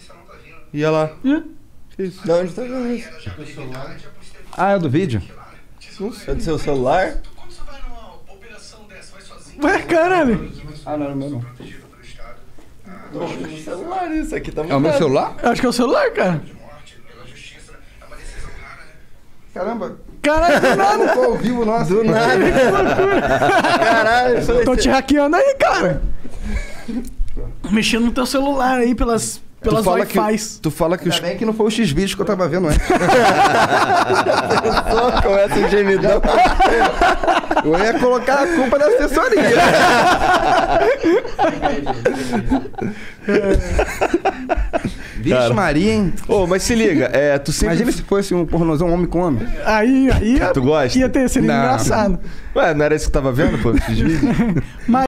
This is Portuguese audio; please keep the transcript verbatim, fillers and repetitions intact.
E ela lá. Ih, Que isso? De onde tá vendo isso? Ah, é do vídeo? É do seu celular? ué, caralho. Ah, não, é o meu não. Do celular, isso aqui tá É o meu mudado. celular? Eu acho que é o celular, cara. Caramba. Caralho, do nada. Tô ao vivo, nossa. Do nada. Caralho, eu falei, Tô te hackeando aí, cara. Mexendo no teu celular aí pelas, pelas tu fala que, Wi-Fis. tu fala que os... Ainda bem que não foi o X-Vídeos que eu tava vendo, né? só começa o gemidão. Eu ia colocar a culpa na assessoria. Vixe Maria, hein? Ô, mas se liga, é, tu sempre... Imagina se fosse um pornozão homem com homem. Aí, aí Tu gosta? ia ter, seria Não. engraçado. Ué, não era isso que tu tava vendo, pô? Esses vídeos? Mas